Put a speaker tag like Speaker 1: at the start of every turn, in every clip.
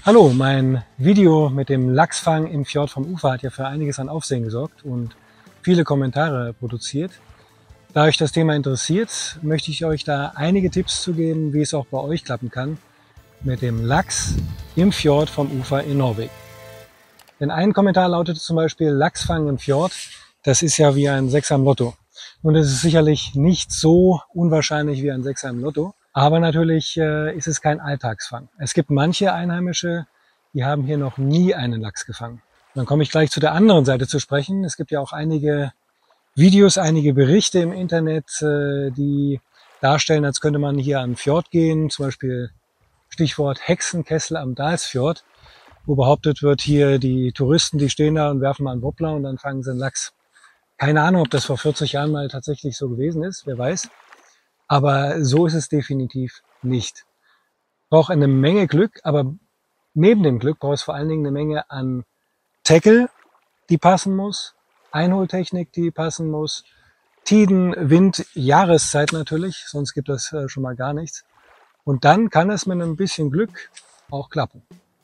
Speaker 1: Hallo, mein Video mit dem Lachsfang im Fjord vom Ufer hat ja für einiges an Aufsehen gesorgt und viele Kommentare produziert. Da euch das Thema interessiert, möchte ich euch da einige Tipps zu geben, wie es auch bei euch klappen kann mit dem Lachs im Fjord vom Ufer in Norwegen. Denn ein Kommentar lautete zum Beispiel, Lachsfang im Fjord, das ist ja wie ein Sechser im Lotto. Und es ist sicherlich nicht so unwahrscheinlich wie ein Sechser im Lotto. Aber natürlich ist es kein Alltagsfang. Es gibt manche Einheimische, die haben hier noch nie einen Lachs gefangen. Dann komme ich gleich zu der anderen Seite zu sprechen. Es gibt ja auch einige Videos, einige Berichte im Internet, die darstellen, als könnte man hier an den Fjord gehen. Zum Beispiel Stichwort Hexenkessel am Dalsfjord, wo behauptet wird, hier die Touristen, die stehen da und werfen mal einen Wobbler und dann fangen sie einen Lachs. Keine Ahnung, ob das vor 40 Jahren mal tatsächlich so gewesen ist, wer weiß. Aber so ist es definitiv nicht. Braucht eine Menge Glück, aber neben dem Glück braucht es vor allen Dingen eine Menge an Tackle, die passen muss, Einholtechnik, die passen muss, Tiden, Wind, Jahreszeit natürlich, sonst gibt es schon mal gar nichts. Und dann kann es mit ein bisschen Glück auch klappen.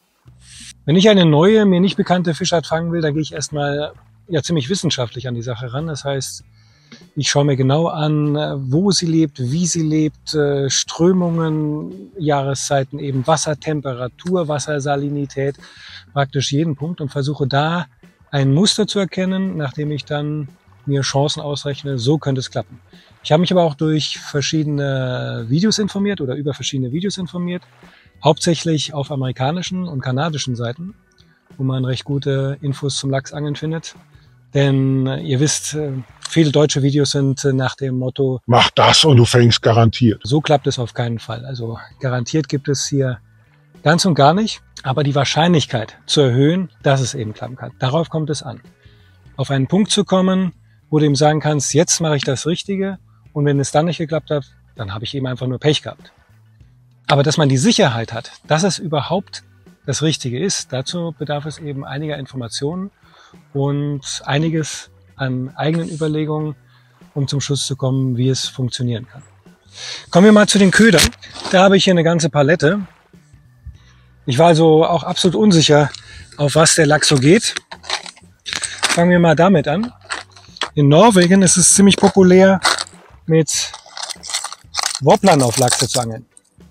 Speaker 1: Wenn ich eine neue, mir nicht bekannte Fischart fangen will, dann gehe ich erstmal ziemlich wissenschaftlich an die Sache ran. Das heißt, ich schaue mir genau an, wo sie lebt, wie sie lebt, Strömungen, Jahreszeiten, eben Wassertemperatur, Wassersalinität, praktisch jeden Punkt und versuche da ein Muster zu erkennen, nachdem ich dann mir Chancen ausrechne, so könnte es klappen. Ich habe mich aber auch durch verschiedene Videos informiert oder über verschiedene Videos informiert, hauptsächlich auf amerikanischen und kanadischen Seiten, wo man recht gute Infos zum Lachsangeln findet. Denn ihr wisst, viele deutsche Videos sind nach dem Motto,
Speaker 2: mach das und du fängst garantiert.
Speaker 1: So klappt es auf keinen Fall. Also garantiert gibt es hier ganz und gar nicht. Aber die Wahrscheinlichkeit zu erhöhen, dass es eben klappen kann, darauf kommt es an. Auf einen Punkt zu kommen, wo du ihm sagen kannst, jetzt mache ich das Richtige. Und wenn es dann nicht geklappt hat, dann habe ich eben einfach nur Pech gehabt. Aber dass man die Sicherheit hat, dass es überhaupt das Richtige ist, dazu bedarf es eben einiger Informationen und einiges an eigenen Überlegungen, um zum Schluss zu kommen, wie es funktionieren kann. Kommen wir mal zu den Ködern. Da habe ich hier eine ganze Palette. Ich war also auch absolut unsicher, auf was der Lachs so geht. Fangen wir mal damit an. In Norwegen ist es ziemlich populär, mit Wobblern auf Lachse zu angeln.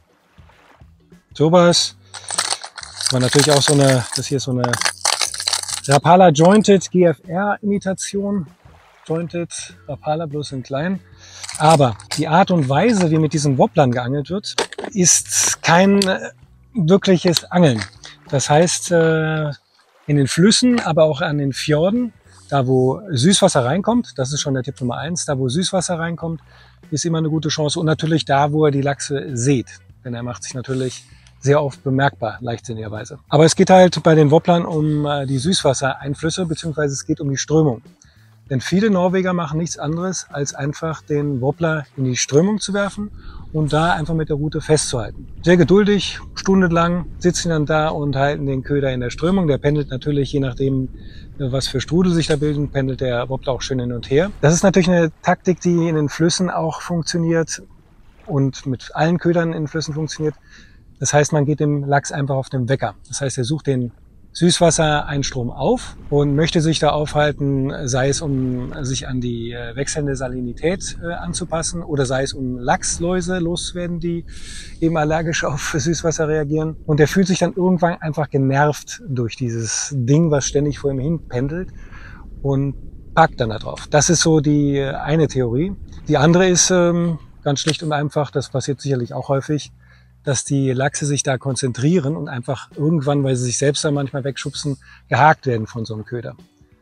Speaker 1: Sowas. War natürlich auch das hier ist so eine Rapala Jointed GFR Imitation. Jointed Rapala bloß in klein. Aber die Art und Weise, wie mit diesen Wobblern geangelt wird, ist kein wirkliches Angeln. Das heißt, in den Flüssen, aber auch an den Fjorden, da wo Süßwasser reinkommt, das ist schon der Tipp Nummer 1, da wo Süßwasser reinkommt, ist immer eine gute Chance. Und natürlich da, wo er die Lachse sieht. Denn er macht sich natürlich sehr oft bemerkbar, leichtsinnigerweise. Aber es geht halt bei den Wobblern um die Süßwassereinflüsse, beziehungsweise es geht um die Strömung. Denn viele Norweger machen nichts anderes, als einfach den Wobbler in die Strömung zu werfen und da einfach mit der Rute festzuhalten. Sehr geduldig, stundenlang sitzen dann da und halten den Köder in der Strömung. Der pendelt natürlich, je nachdem, was für Strudel sich da bilden, pendelt der Wobbler auch schön hin und her. Das ist natürlich eine Taktik, die in den Flüssen auch funktioniert und mit allen Ködern in den Flüssen funktioniert. Das heißt, man geht dem Lachs einfach auf den Wecker. Das heißt, er sucht den Süßwassereinstrom auf und möchte sich da aufhalten, sei es um sich an die wechselnde Salinität anzupassen oder sei es um Lachsläuse loszuwerden, die eben allergisch auf Süßwasser reagieren. Und er fühlt sich dann irgendwann einfach genervt durch dieses Ding, was ständig vor ihm hin pendelt und packt dann da drauf. Das ist so die eine Theorie. Die andere ist ganz schlicht und einfach, das passiert sicherlich auch häufig, dass die Lachse sich da konzentrieren und einfach irgendwann, weil sie sich selbst dann manchmal wegschubsen, gehakt werden von so einem Köder.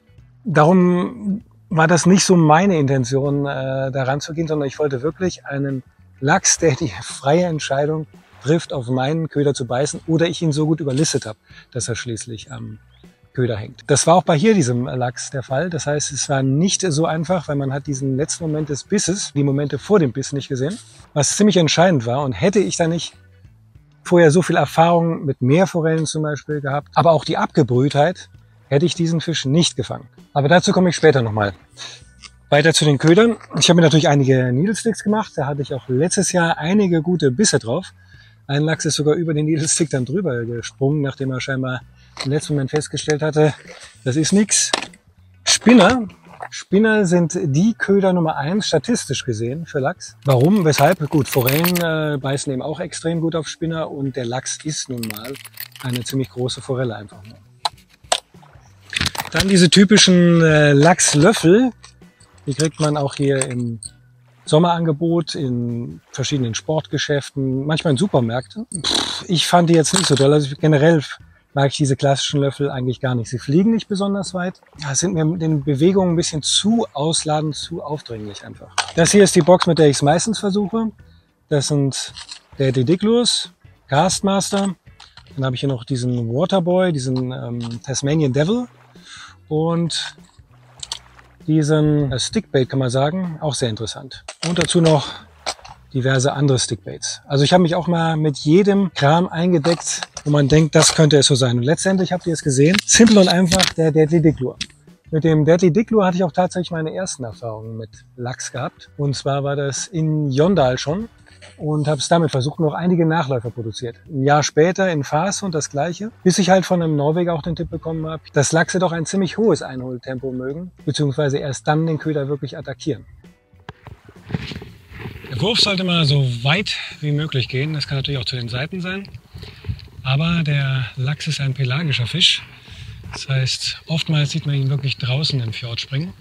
Speaker 1: Darum war das nicht so meine Intention, da ranzugehen, sondern ich wollte wirklich einen Lachs, der die freie Entscheidung trifft, auf meinen Köder zu beißen oder ich ihn so gut überlistet habe, dass er schließlich am Köder hängt. Das war auch bei hier diesem Lachs der Fall. Das heißt, es war nicht so einfach, weil man hat diesen letzten Moment des Bisses, die Momente vor dem Biss nicht gesehen, was ziemlich entscheidend war. Und hätte ich da nicht vorher so viel Erfahrung mit Meerforellen zum Beispiel gehabt, aber auch die Abgebrühtheit, hätte ich diesen Fisch nicht gefangen. Aber dazu komme ich später nochmal. Weiter zu den Ködern. Ich habe mir natürlich einige Needle Sticks gemacht. Da hatte ich auch letztes Jahr einige gute Bisse drauf. Ein Lachs ist sogar über den Needlestick dann drüber gesprungen, nachdem er scheinbar im letzten Moment festgestellt hatte, das ist nichts. Spinner. Spinner sind die Köder Nummer 1 statistisch gesehen für Lachs. Warum? Weshalb? Gut, Forellen beißen eben auch extrem gut auf Spinner und der Lachs ist nun mal eine ziemlich große Forelle einfach nur. Dann diese typischen Lachslöffel. Die kriegt man auch hier im Sommerangebot, in verschiedenen Sportgeschäften, manchmal in Supermärkten. Ich fand die jetzt nicht so toll. Also generell mag ich diese klassischen Löffel eigentlich gar nicht. Sie fliegen nicht besonders weit. Das sind mir mit den Bewegungen ein bisschen zu ausladend, zu aufdringlich einfach. Das hier ist die Box, mit der ich es meistens versuche. Das sind der Dediclus, Castmaster. Dann habe ich hier noch diesen Waterboy, diesen Tasmanian Devil und diesen Stickbait, kann man sagen, auch sehr interessant. Und dazu noch diverse andere Stickbaits. Also ich habe mich auch mal mit jedem Kram eingedeckt, wo man denkt, das könnte es so sein. Und letztendlich habt ihr es gesehen, simpel und einfach der Deadly Dick Lure. Mit dem Deadly Dick Lure hatte ich auch tatsächlich meine ersten Erfahrungen mit Lachs gehabt. Und zwar war das in Jondal schon und habe es damit versucht, noch einige Nachläufer produziert. Ein Jahr später in Fas und das Gleiche, bis ich halt von einem Norweger auch den Tipp bekommen habe, dass Lachse doch ein ziemlich hohes Einholtempo mögen, beziehungsweise erst dann den Köder wirklich attackieren. Der Wurf sollte mal so weit wie möglich gehen, das kann natürlich auch zu den Seiten sein. Aber der Lachs ist ein pelagischer Fisch, das heißt, oftmals sieht man ihn wirklich draußen im Fjord springen.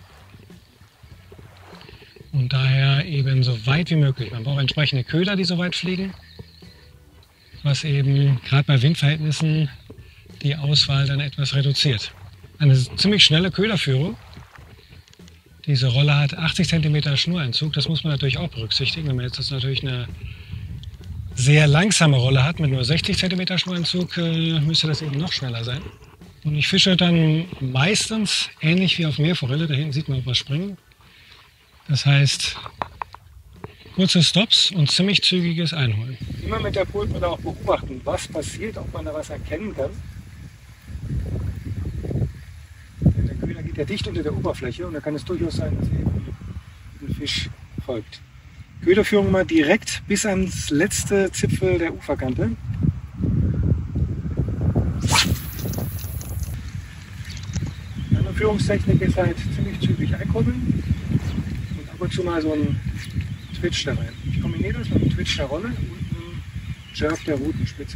Speaker 1: Und daher eben so weit wie möglich. Man braucht entsprechende Köder, die so weit fliegen, was eben gerade bei Windverhältnissen die Auswahl dann etwas reduziert. Eine ziemlich schnelle Köderführung. Diese Rolle hat 80 cm Schnureinzug, das muss man natürlich auch berücksichtigen. Wenn man jetzt natürlich eine sehr langsame Rolle hat mit nur 60 cm Schnureinzug, müsste das eben noch schneller sein. Und ich fische dann meistens ähnlich wie auf Meerforelle, da hinten sieht man auch was springen. Das heißt, kurze Stops und ziemlich zügiges Einholen. Immer mit der Pultbrille auch beobachten, was passiert, ob man da was erkennen kann. Der Köder geht ja dicht unter der Oberfläche und da kann es durchaus sein, dass eben ein Fisch folgt. Köderführung mal direkt bis ans letzte Zipfel der Uferkante. Meine Führungstechnik ist halt ziemlich zügig einkurbeln. Ab und zu mal so ein Twitch da rein. Ich kombiniere das mit einem Twitch der Rolle und einem Jerk der Rutenspitze.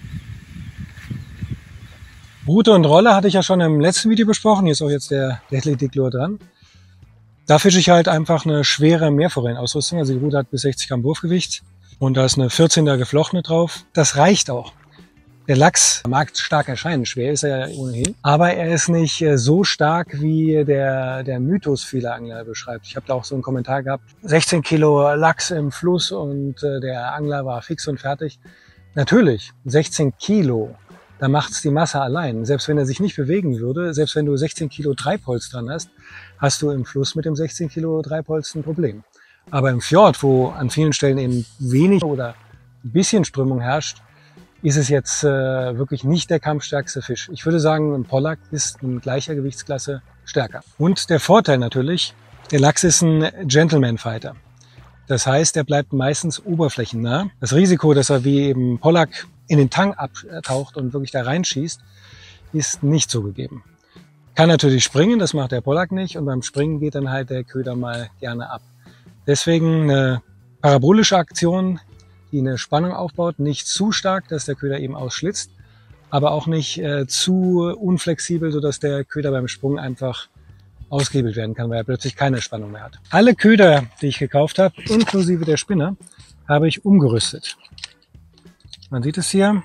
Speaker 1: Rute und Rolle hatte ich ja schon im letzten Video besprochen. Hier ist auch jetzt der Deadly Dick Lure dran. Da fische ich halt einfach eine schwere Meerforellenausrüstung. Also die Rute hat bis 60 Gramm Wurfgewicht und da ist eine 14er geflochtene drauf. Das reicht auch. Der Lachs mag stark erscheinen, schwer ist er ja ohnehin, aber er ist nicht so stark, wie der Mythos vieler Angler beschreibt. Ich habe da auch so einen Kommentar gehabt, 16 Kilo Lachs im Fluss und der Angler war fix und fertig. Natürlich, 16 Kilo, da macht's die Masse allein. Selbst wenn er sich nicht bewegen würde, selbst wenn du 16 Kilo Treibholz dran hast, hast du im Fluss mit dem 16 Kilo Treibholz ein Problem. Aber im Fjord, wo an vielen Stellen eben wenig oder ein bisschen Strömung herrscht, ist es jetzt wirklich nicht der kampfstärkste Fisch. Ich würde sagen, ein Pollack ist in gleicher Gewichtsklasse stärker. Und der Vorteil natürlich, der Lachs ist ein Gentleman-Fighter. Das heißt, er bleibt meistens oberflächennah. Das Risiko, dass er wie eben Pollack in den Tang abtaucht und wirklich da reinschießt, ist nicht so gegeben. Kann natürlich springen, das macht der Pollack nicht. Und beim Springen geht dann halt der Köder mal gerne ab. Deswegen eine parabolische Aktion, die eine Spannung aufbaut, nicht zu stark, dass der Köder eben ausschlitzt, aber auch nicht zu unflexibel, sodass der Köder beim Sprung einfach ausgehebelt werden kann, weil er plötzlich keine Spannung mehr hat. Alle Köder, die ich gekauft habe, inklusive der Spinner, habe ich umgerüstet. Man sieht es hier.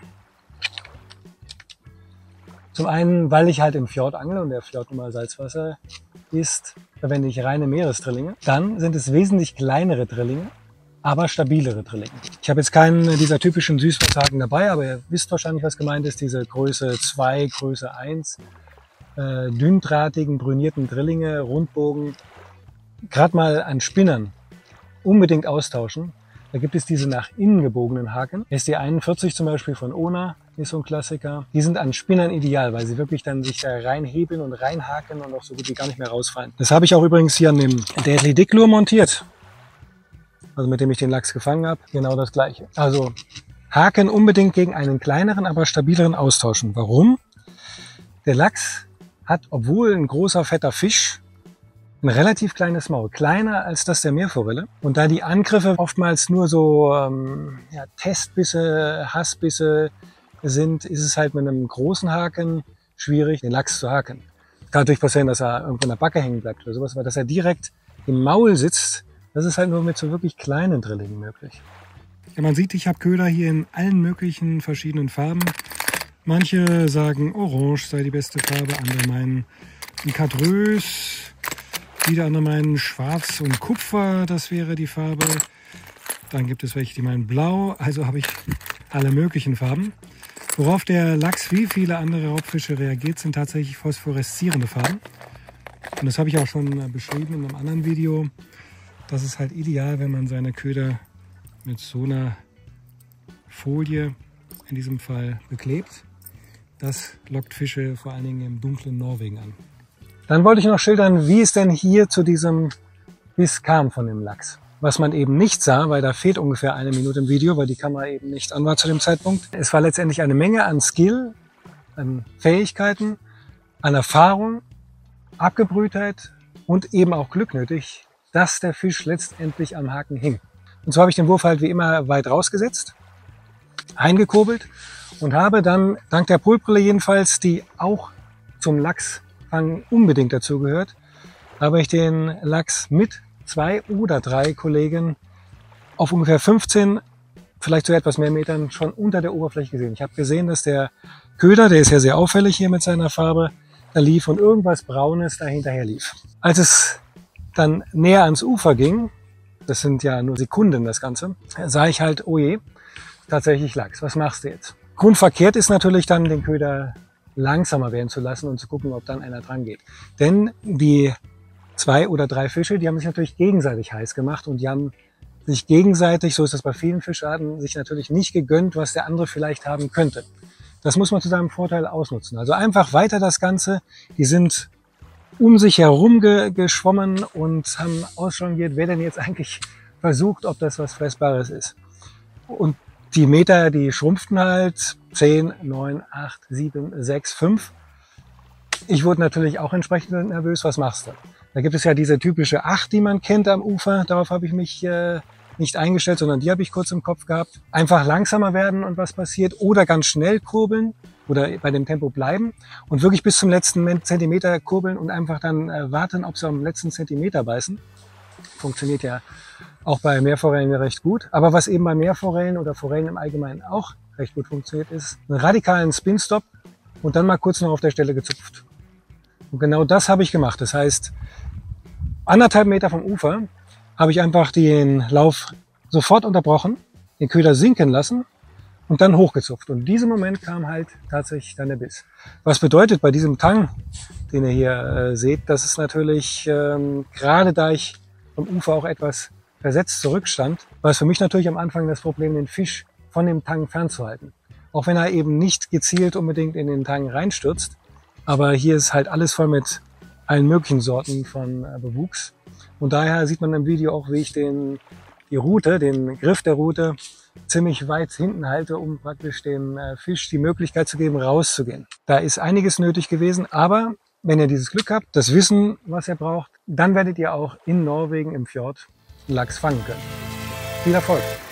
Speaker 1: Zum einen, weil ich halt im Fjord angle und der Fjord nun mal Salzwasser ist, verwende ich reine Meeresdrillinge. Dann sind es wesentlich kleinere Drillinge, aber stabilere Drillinge. Ich habe jetzt keinen dieser typischen Süßwasserhaken dabei, aber ihr wisst wahrscheinlich, was gemeint ist. Diese Größe 2, Größe 1, dünndrahtigen, brünierten Drillinge, Rundbogen. Gerade mal an Spinnern unbedingt austauschen. Da gibt es diese nach innen gebogenen Haken. SD41 zum Beispiel von Ona ist so ein Klassiker. Die sind an Spinnern ideal, weil sie wirklich dann sich da reinhebeln und reinhaken und auch so gut wie gar nicht mehr rausfallen. Das habe ich auch übrigens hier an dem Deadly Dick Lure montiert. Also mit dem ich den Lachs gefangen habe, genau das gleiche. Also Haken unbedingt gegen einen kleineren, aber stabileren austauschen. Warum? Der Lachs hat, obwohl ein großer, fetter Fisch, ein relativ kleines Maul, kleiner als das der Meerforelle. Und da die Angriffe oftmals nur so Testbisse, Hassbisse sind, ist es halt mit einem großen Haken schwierig, den Lachs zu haken. Kann natürlich passieren, dass er irgendwo in der Backe hängen bleibt oder sowas, aber dass er direkt im Maul sitzt, das ist halt nur mit so wirklich kleinen Drillingen möglich. Ja, man sieht, ich habe Köder hier in allen möglichen verschiedenen Farben. Manche sagen, Orange sei die beste Farbe, andere meinen ein Cadreuse, wieder andere meinen Schwarz und Kupfer, das wäre die Farbe. Dann gibt es welche, die meinen Blau, also habe ich alle möglichen Farben. Worauf der Lachs wie viele andere Raubfische reagiert, sind tatsächlich phosphoreszierende Farben. Und das habe ich auch schon beschrieben in einem anderen Video. Das ist halt ideal, wenn man seine Köder mit so einer Folie, in diesem Fall beklebt. Das lockt Fische vor allen Dingen im dunklen Norwegen an. Dann wollte ich noch schildern, wie es denn hier zu diesem Biss kam von dem Lachs. Was man eben nicht sah, weil da fehlt ungefähr 1 Minute im Video, weil die Kamera eben nicht an war zu dem Zeitpunkt. Es war letztendlich eine Menge an Skill, an Fähigkeiten, an Erfahrung, Abgebrühtheit und eben auch Glück nötig, dass der Fisch letztendlich am Haken hing. Und so habe ich den Wurf halt wie immer weit rausgesetzt, eingekurbelt und habe dann, dank der Polbrille jedenfalls, die auch zum Lachsfang unbedingt dazugehört, habe ich den Lachs mit 2 oder 3 Kollegen auf ungefähr 15, vielleicht so etwas mehr Metern schon unter der Oberfläche gesehen. Ich habe gesehen, dass der Köder, der ist ja sehr auffällig hier mit seiner Farbe, da lief und irgendwas Braunes da hinterher lief. Als es dann näher ans Ufer ging, das sind ja nur Sekunden das Ganze, sah ich halt, oh je, tatsächlich Lachs. Was machst du jetzt? Grundverkehrt ist natürlich dann, den Köder langsamer werden zu lassen und zu gucken, ob dann einer dran geht. Denn die 2 oder 3 Fische, die haben sich natürlich gegenseitig heiß gemacht und die haben sich gegenseitig, so ist das bei vielen Fischarten, sich natürlich nicht gegönnt, was der andere vielleicht haben könnte. Das muss man zu seinem Vorteil ausnutzen. Also einfach weiter das Ganze. Die sind um sich herum geschwommen und haben ausjongliert, wer denn jetzt eigentlich versucht, ob das was Fressbares ist. Und die Meter, die schrumpften halt 10, 9, 8, 7, 6, 5. Ich wurde natürlich auch entsprechend nervös. Was machst du? Da gibt es ja diese typische 8, die man kennt am Ufer. Darauf habe ich mich nicht eingestellt, sondern die habe ich kurz im Kopf gehabt. Einfach langsamer werden und was passiert. Oder ganz schnell kurbeln oder bei dem Tempo bleiben und wirklich bis zum letzten Zentimeter kurbeln und einfach dann warten, ob sie am letzten Zentimeter beißen. Funktioniert ja auch bei Meerforellen recht gut. Aber was eben bei Meerforellen oder Forellen im Allgemeinen auch recht gut funktioniert, ist einen radikalen Spin-Stop und dann mal kurz noch auf der Stelle gezupft. Und genau das habe ich gemacht. Das heißt, 1,5 Meter vom Ufer habe ich einfach den Lauf sofort unterbrochen, den Köder sinken lassen und dann hochgezupft. Und in diesem Moment kam halt tatsächlich dann der Biss. Was bedeutet bei diesem Tang, den ihr hier seht, dass es natürlich, gerade da ich vom Ufer auch etwas versetzt zurückstand, war es für mich natürlich am Anfang das Problem, den Fisch von dem Tang fernzuhalten. Auch wenn er eben nicht gezielt unbedingt in den Tang reinstürzt. Aber hier ist halt alles voll mit allen möglichen Sorten von Bewuchs. Und daher sieht man im Video auch, wie ich die Rute, den Griff der Rute ziemlich weit hinten halte, um praktisch dem Fisch die Möglichkeit zu geben, rauszugehen. Da ist einiges nötig gewesen, aber wenn ihr dieses Glück habt, das Wissen, was ihr braucht, dann werdet ihr auch in Norwegen im Fjord einen Lachs fangen können. Viel Erfolg!